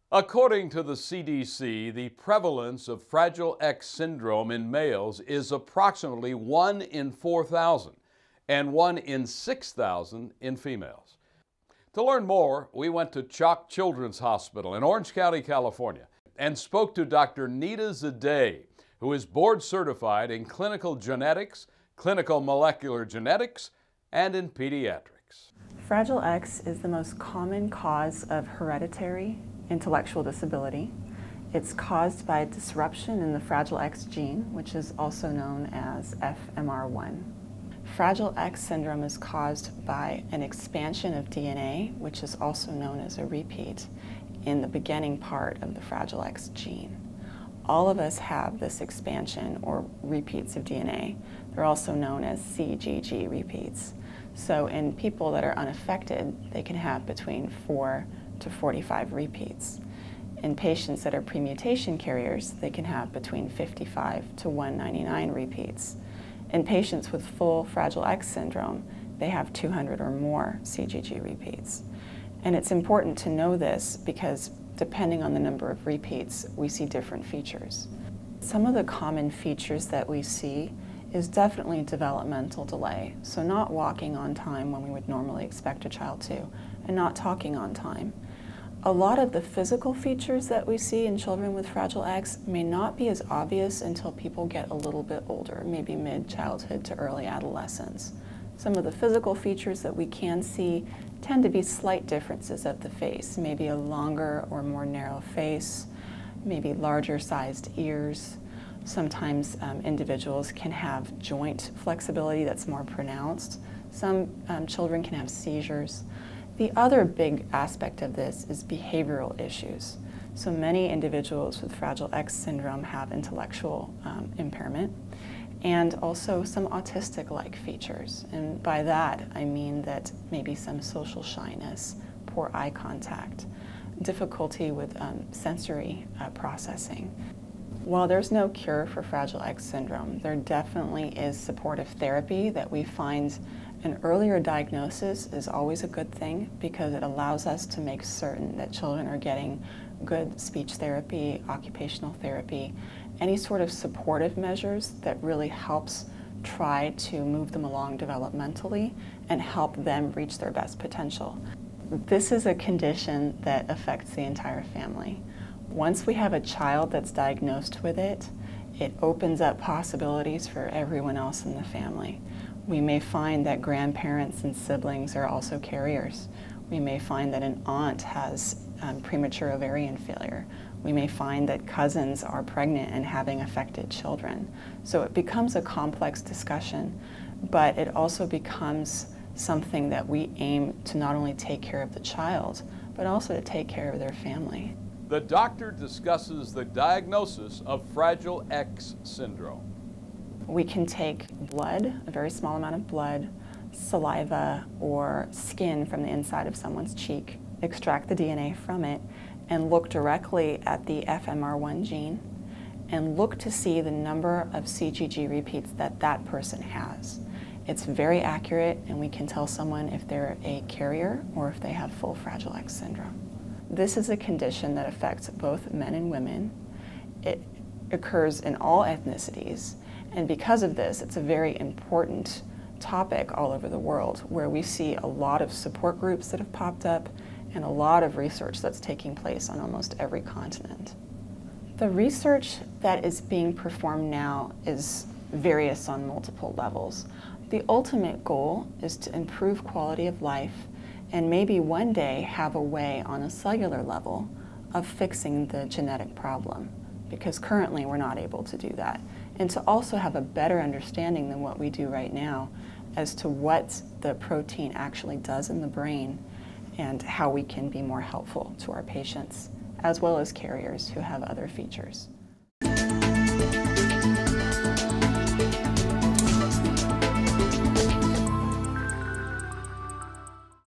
According to the CDC, the prevalence of Fragile X syndrome in males is approximately 1 in 4,000 and 1 in 6,000 in females. To learn more, we went to CHOC Children's Hospital in Orange County, California, and spoke to Dr. Neda Zadeh, who is board certified in clinical genetics, clinical molecular genetics, and in pediatrics. Fragile X is the most common cause of hereditary intellectual disability. It's caused by a disruption in the Fragile X gene, which is also known as FMR1. Fragile X syndrome is caused by an expansion of DNA, which is also known as a repeat, in the beginning part of the Fragile X gene. All of us have this expansion or repeats of DNA. They're also known as CGG repeats. So in people that are unaffected, they can have between 4 to 45 repeats. In patients that are premutation carriers, they can have between 55 to 199 repeats. In patients with full Fragile X syndrome, they have 200 or more CGG repeats. And it's important to know this because depending on the number of repeats, we see different features. Some of the common features that we see is definitely developmental delay. So not walking on time when we would normally expect a child to, and not talking on time. A lot of the physical features that we see in children with Fragile X may not be as obvious until people get a little bit older, maybe mid-childhood to early adolescence. Some of the physical features that we can see tend to be slight differences of the face, maybe a longer or more narrow face, maybe larger sized ears. Sometimes individuals can have joint flexibility that's more pronounced. Some children can have seizures. The other big aspect of this is behavioral issues. So many individuals with Fragile X syndrome have intellectual impairment and also some autistic-like features. And by that, I mean that maybe some social shyness, poor eye contact, difficulty with sensory processing. While there's no cure for Fragile X syndrome, there definitely is supportive therapy that we find an earlier diagnosis is always a good thing because it allows us to make certain that children are getting good speech therapy, occupational therapy, any sort of supportive measures that really helps try to move them along developmentally and help them reach their best potential. This is a condition that affects the entire family. Once we have a child that's diagnosed with it, it opens up possibilities for everyone else in the family. We may find that grandparents and siblings are also carriers. We may find that an aunt has premature ovarian failure. We may find that cousins are pregnant and having affected children. So it becomes a complex discussion, but it also becomes something that we aim to not only take care of the child, but also to take care of their family. The doctor discusses the diagnosis of Fragile X syndrome. We can take blood, a very small amount of blood, saliva, or skin from the inside of someone's cheek, extract the DNA from it, and look directly at the FMR1 gene, and look to see the number of CGG repeats that that person has. It's very accurate, and we can tell someone if they're a carrier or if they have full Fragile X syndrome. This is a condition that affects both men and women. It occurs in all ethnicities. And because of this, it's a very important topic all over the world where we see a lot of support groups that have popped up and a lot of research that's taking place on almost every continent. The research that is being performed now is various on multiple levels. The ultimate goal is to improve quality of life and maybe one day have a way on a cellular level of fixing the genetic problem, because currently we're not able to do that. And to also have a better understanding than what we do right now as to what the protein actually does in the brain and how we can be more helpful to our patients, as well as carriers who have other features.